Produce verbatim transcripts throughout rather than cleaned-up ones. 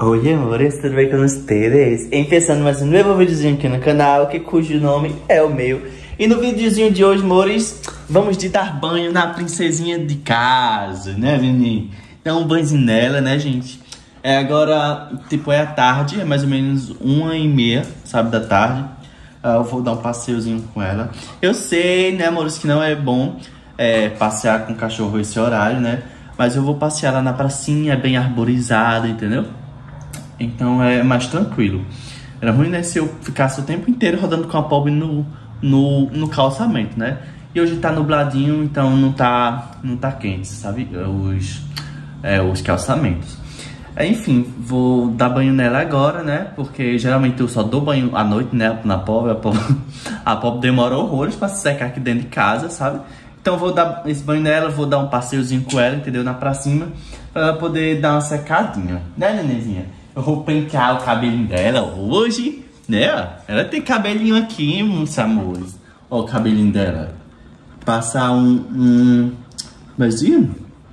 Oi amores, tudo bem com vocês? Empezando mais um novo videozinho aqui no canal, que cujo nome é o meu. E no videozinho de hoje, amores, vamos de dar banho na princesinha de casa, né, Vini? Dar um banhozinho nela, né, gente? É agora, tipo, é a tarde, é mais ou menos uma e meia, sabe, da tarde. uh, Eu vou dar um passeiozinho com ela. Eu sei, né, amores, que não é bom é, passear com o cachorro esse horário, né? Mas eu vou passear lá na pracinha, bem arborizada, entendeu? Então é mais tranquilo. Era ruim, né, se eu ficasse o tempo inteiro rodando com a pobre no, no, no calçamento, né? E hoje tá nubladinho, então não tá, não tá quente, sabe? Os, é, os calçamentos. Enfim, vou dar banho nela agora, né? Porque geralmente eu só dou banho à noite, né? Na pobre, a pobre, a pobre demora horrores pra se secar aqui dentro de casa, sabe? Então vou dar esse banho nela, vou dar um passeiozinho com ela, entendeu? Na pracinha, pra ela poder dar uma secadinha, né, nenenzinha? Eu vou pentear o cabelinho dela hoje, né? Ela tem cabelinho aqui, meus amores. Ó o cabelinho dela. Passar um... um imagina?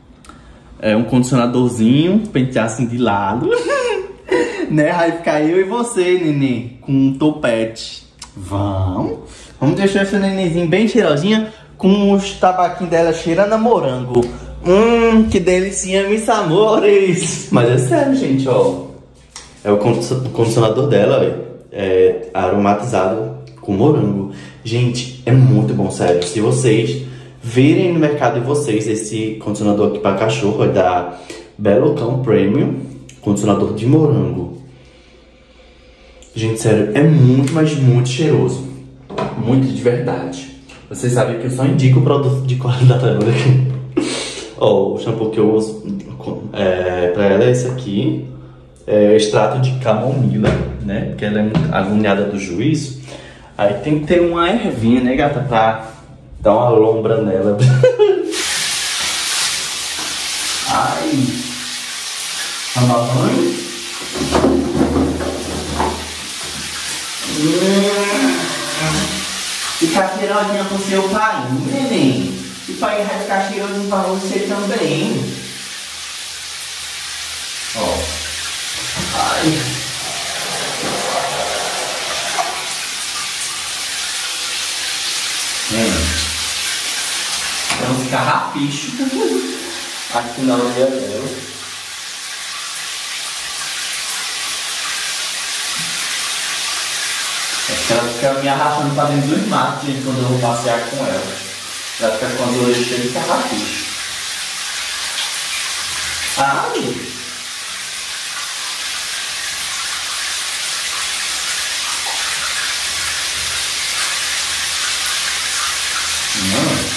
É um condicionadorzinho, pentear assim de lado. Né? Aí ficar eu e você, neném, com um topete. Vamos. Vamos deixar essa nenenzinha bem cheirosinha, com os tabaquinhos dela cheirando a morango. Hum, que delicinha, meus amores. Mas é sério, gente, ó. É o condicionador dela, velho. É aromatizado com morango. Gente, é muito bom, sério. Se vocês virem no mercado de vocês esse condicionador aqui para cachorro, é da Belocão Premium, condicionador de morango. Gente, sério, é muito, mas muito cheiroso. Muito de verdade. Vocês sabem que eu só indico o produto de qualidade. Ó, o shampoo que eu uso é, pra ela é esse aqui. É extrato de camomila, né? Porque ela é muito agoniada do juízo. Aí tem que ter uma ervinha, né, gata? Pra dar uma lombra nela. Ai! Tomar banho. Ficar cheirosinha com seu pai, neném. E o pai vai ficar cheirosinho pra você também. Ó. Ai. Hum. Tem uns carrapichos aqui na orelha dela. Ela fica me arrastando pra dentro dos matos, gente, quando eu vou passear com ela. Ela fica com as orelhas cheias de carrapicho. Ai! Não.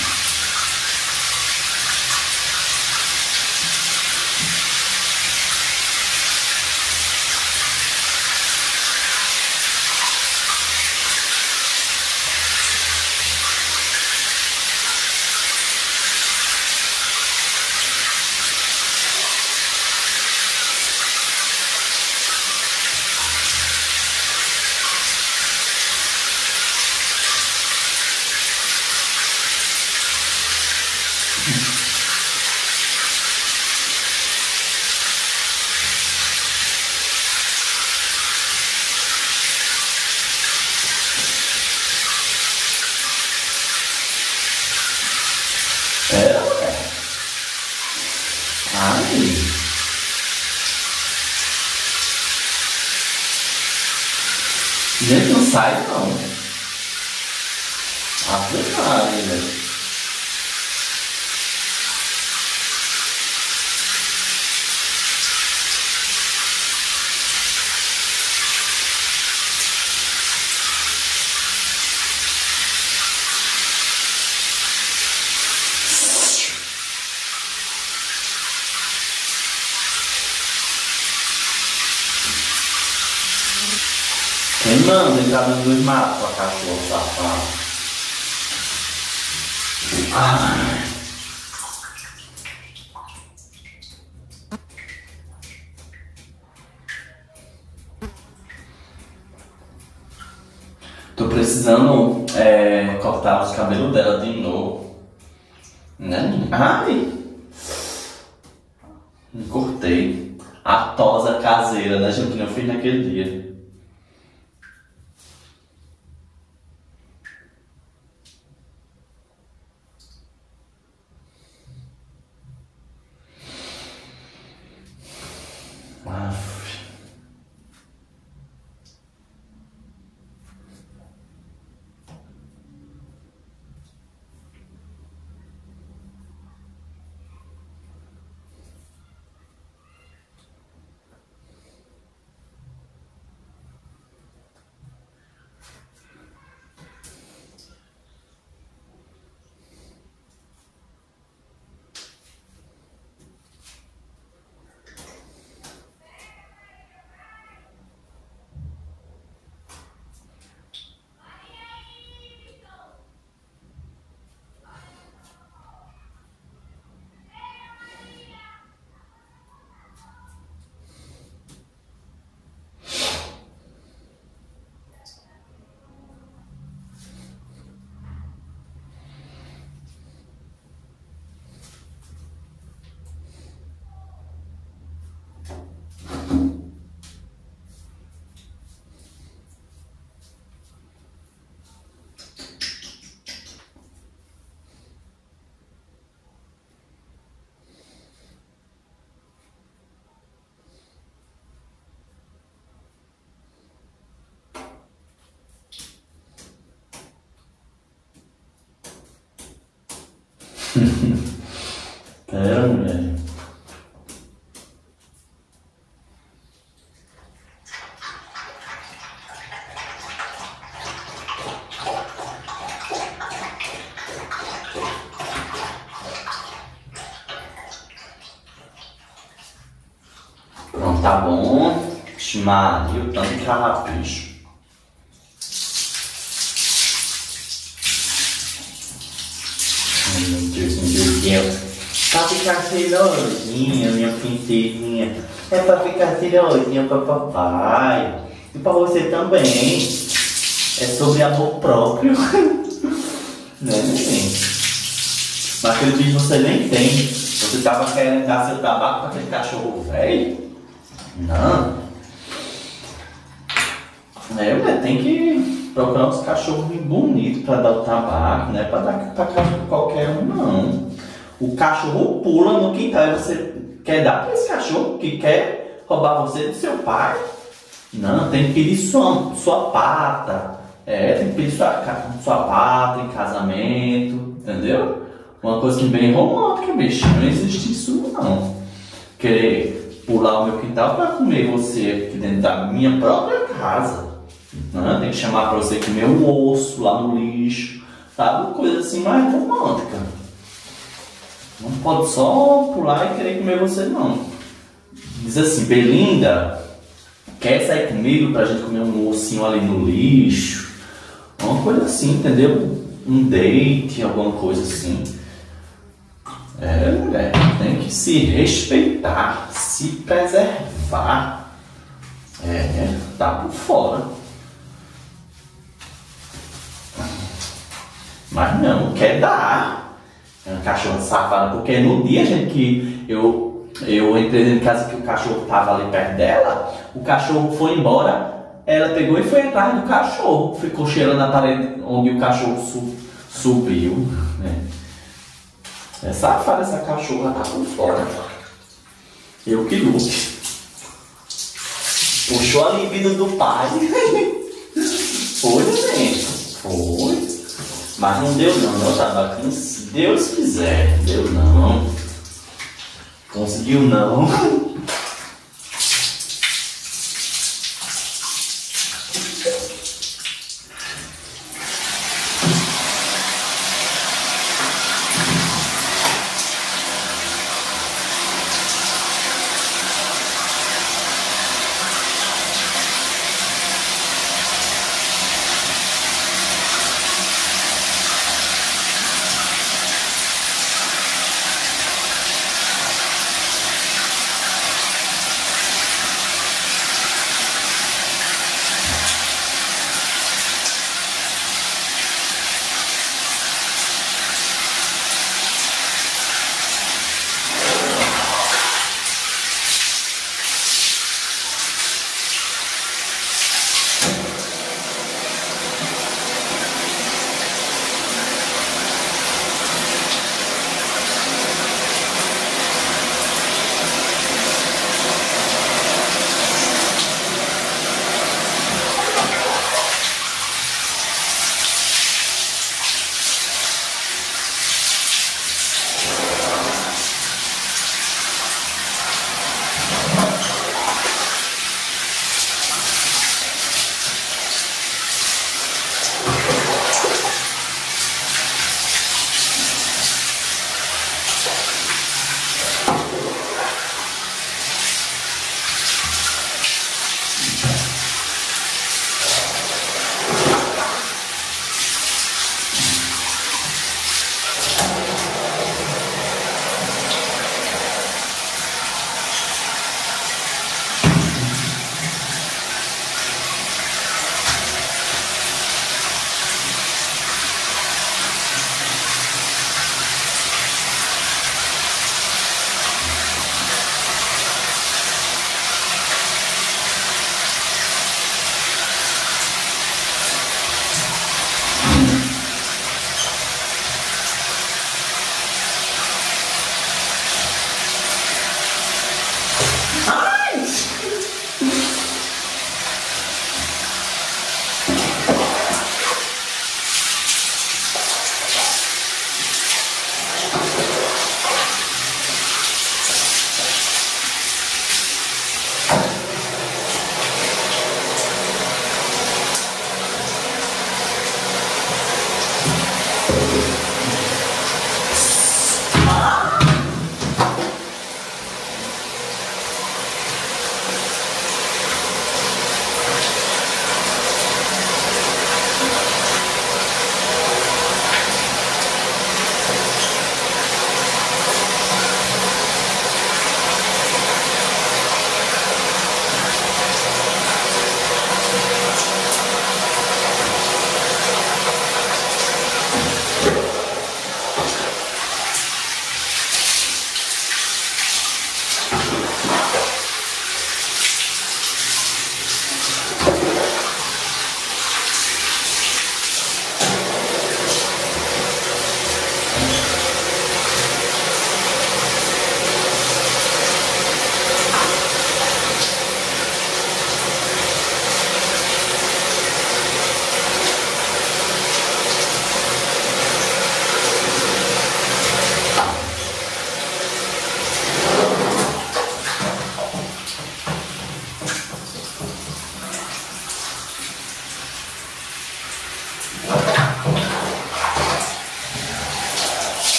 É, ué. Ai. Gente, não sai não. Ave Maria. Quem manda entrar nos dois matos pra cachorro safado? Ah. Tô precisando é, cortar os cabelos dela de novo. Né? Ai! Cortei. A tosa caseira, né, gente? Que eu fiz naquele dia. Aff. Pera, mulher. Pronto, tá bom. Maria, o tanto de carrapicho. Ai, meu Deus, meu Deus. Pra ficar cheirosinha, minha princesinha. É pra ficar cheirosinha pra papai. E pra você também. É sobre amor próprio. Né, neném? Mas aquele bicho você nem tem. Você tava querendo dar seu tabaco pra aquele cachorro velho? Não. É, mulher, tem que procurar uns cachorros bonitos pra dar o tabaco, não é pra dar pra cachorro qualquer um, não. O cachorro pula no quintal e você quer dar pra esse cachorro que quer roubar você do seu pai? Não, tem que pedir sua, sua pata. É, tem que pedir sua, sua pata em casamento, entendeu? Uma coisa bem romântica, bicho. Não existe isso, não. Querer pular o meu quintal pra comer você aqui dentro da minha própria casa. Não, tem que chamar pra você comer um osso lá no lixo, sabe? Uma coisa assim mais romântica. Não pode só pular e querer comer você, não. Diz assim, Belinda, quer sair comigo pra gente comer um ossinho ali no lixo? Uma coisa assim, entendeu? Um date, alguma coisa assim. É, mulher, tem que se respeitar, se preservar. É, tá por fora. Mas não, quer dar. É uma cachorra safada, porque no dia, gente, que eu, eu entrei em casa que o cachorro tava ali perto dela, o cachorro foi embora, ela pegou e foi atrás do cachorro, ficou cheirando a parede onde o cachorro su, subiu, né? É safada essa cachorra, tá por fora. Eu que lute. Puxou a libido do pai. Foi, gente. Foi. Mas não deu não, não tá bacana. Se Deus quiser, deu não. Conseguiu não.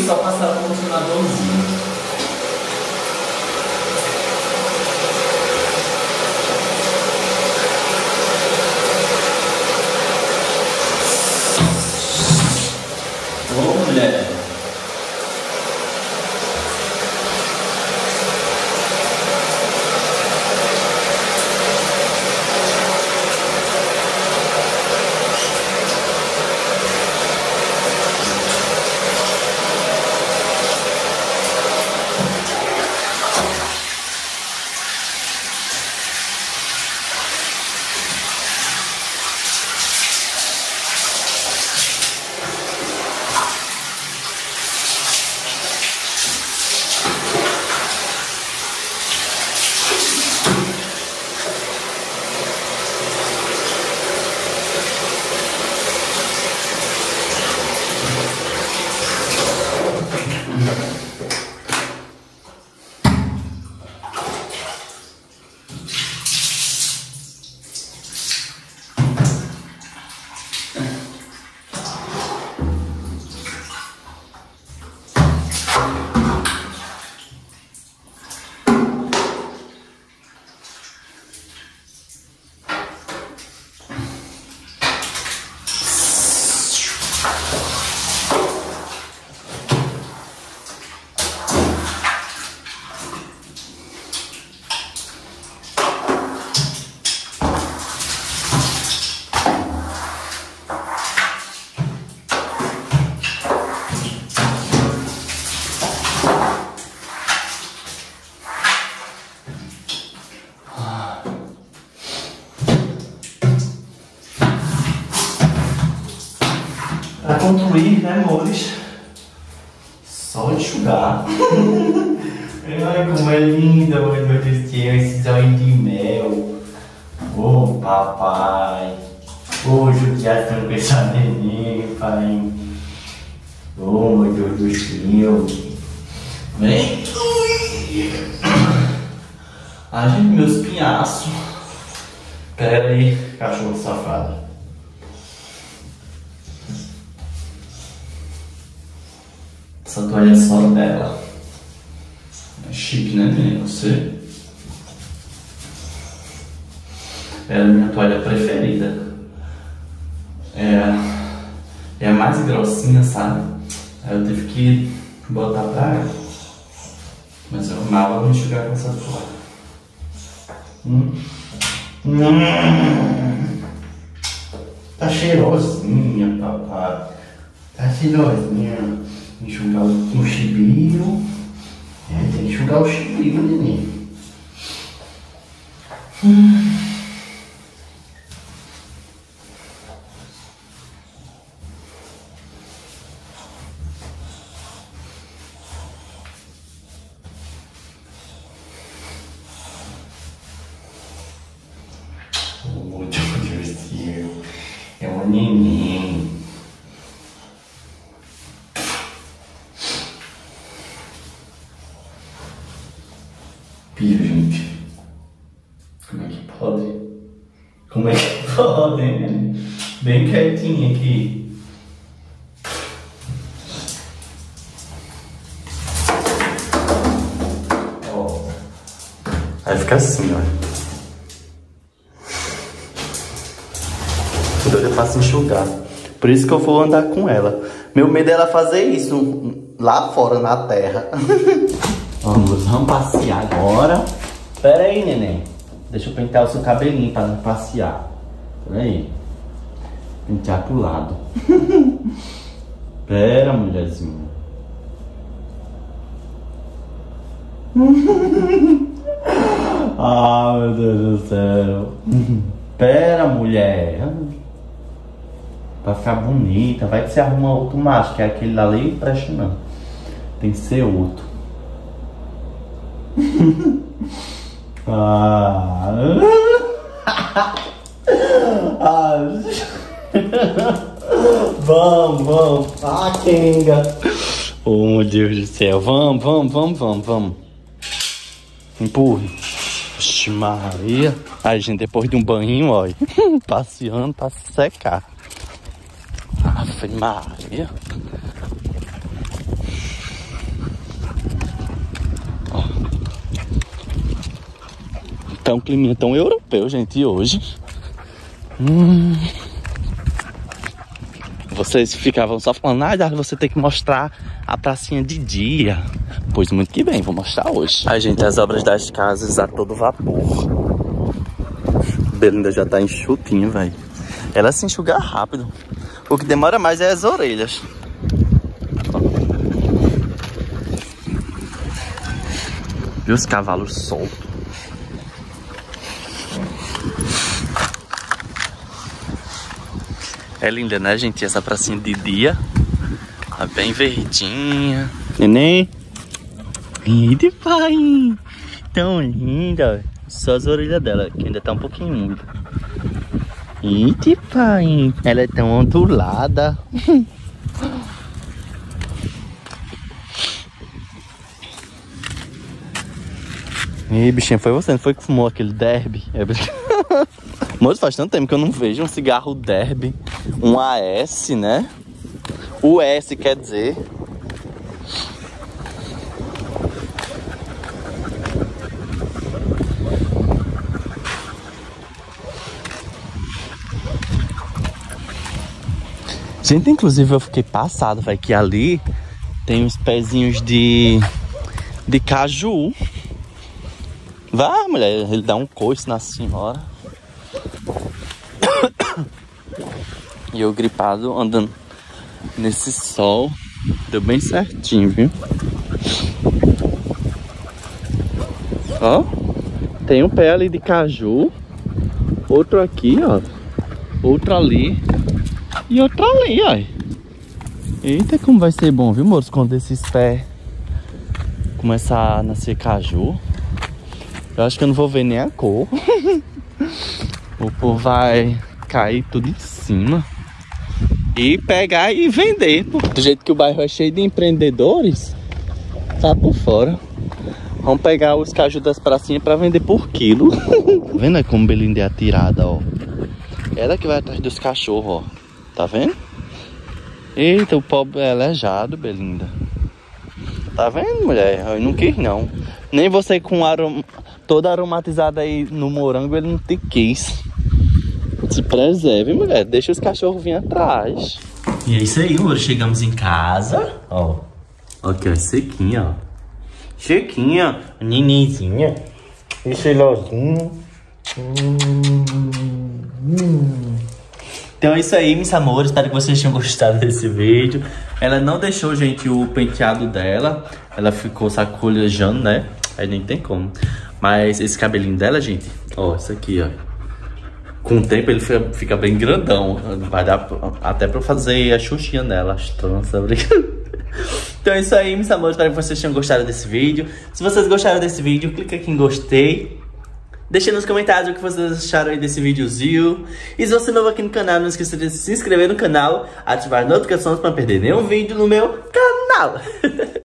aqui, só passar o condicionadorzinho. Ô, mulher. Pra concluir, né, amores? Só enxugar. Ai, como é linda, meu Deus do céu, esses olhos de mel. Ô, oh, papai. Ô, oh, judiação com essa neném, pai. Ô, oh, meu Deus do céu. Vem. Ai, gente, meus pinhaços. Pera aí, cachorro safado. Essa toalha é só dela. É chique, né, menina? Você? É a minha toalha preferida. É, é a mais grossinha, sabe? Aí eu tive que botar pra ela. Mas eu amava me enxugar com essa toalha. Hum. Hum. Tá cheirosinha, papai. Tá cheirosinha. Enxugar o chibio. É, tem que enxugar o chibio, neném. Hum. Oh, meu Deus do céu. É uma neném. Piro, gente. Como é que pode? Como é que pode, hein? Bem quietinho aqui. Ó. Vai ficar assim, ó. Doida pra se enxugar. Por isso que eu vou andar com ela. Meu medo é ela fazer isso lá fora, na terra. Vamos, vamos passear agora. Pera aí, neném. Deixa eu pentear o seu cabelinho pra não passear. Pera aí. Pentear pro lado. Pera, mulherzinha. Ah, meu Deus do céu. Pera, mulher. Pra ficar bonita. Vai que você arruma outro macho, que é aquele lá ali, presta não. Tem que ser outro. Ah. Ah. Vamos, vamos. Ah, Kenga. Oh, meu Deus do céu. Vamos, vamos, vamos, vamos, vamos. Empurre. Oxe, Maria. Aí, gente, depois de um banho, ó. Passeando pra secar. Ave Maria. Tá um clima tão europeu, gente, hoje. Hum. Vocês ficavam só falando, ah, você tem que mostrar a pracinha de dia. Pois muito que bem, vou mostrar hoje. Ai, gente, as obras das casas a todo vapor. Belinda já tá enxutinha, velho. Ela se enxuga rápido. O que demora mais é as orelhas. Viu os cavalos soltos? É linda, né, gente? Essa pracinha de dia. Tá bem verdinha. Neném. Ih, pai. Tão linda. Só as orelhas dela, que ainda tá um pouquinho úmida. Ih, pai. Ela é tão ondulada. Ih, bichinha, foi você, não foi que fumou aquele derby? É... Moço, faz tanto tempo que eu não vejo um cigarro derby. Um A S, né? O S quer dizer. Gente, inclusive eu fiquei passado, vai, que ali tem uns pezinhos de de caju. Vá, mulher, ele dá um coice na senhora. E eu gripado andando nesse sol. Deu bem certinho, viu? Ó, tem um pé ali de caju. Outro aqui, ó. Outro ali. E outro ali, ó. Eita, como vai ser bom, viu, moço? Quando esses pés começar a nascer caju. Eu acho que eu não vou ver nem a cor. O povo vai cair tudo em cima. E pegar e vender. Pô. Do jeito que o bairro é cheio de empreendedores, tá por fora. Vamos pegar os caju das pracinhas pra vender por quilo. Tá vendo aí como Belinda é atirada, ó? Ela que vai atrás dos cachorros, ó. Tá vendo? Eita, o pobre é aleijado, Belinda. Tá vendo, mulher? Eu não quis, não. Nem você com arom... toda aromatizada aí no morango, ele não te quis. Se preserve, mulher. Deixa os cachorros vir atrás. E é isso aí, amor. Chegamos em casa. Ó. Aqui, ó. Sequinha, ó. Sequinha. Nenenzinha. E celosinho. Hum, hum. Então é isso aí, meus amores. Espero que vocês tenham gostado desse vídeo. Ela não deixou, gente, o penteado dela. Ela ficou sacolejando, né? Aí nem tem como. Mas esse cabelinho dela, gente, ó, isso aqui, ó. Com o tempo ele fica, fica bem grandão. Vai dar até pra fazer a xuxinha nela, as tranças, brincando. Então é isso aí, meus amores. Espero que vocês tenham gostado desse vídeo. Se vocês gostaram desse vídeo, clica aqui em gostei. Deixa nos comentários o que vocês acharam aí desse videozinho. E se você é novo aqui no canal, não esqueça de se inscrever no canal, ativar as notificações para não perder nenhum vídeo no meu canal.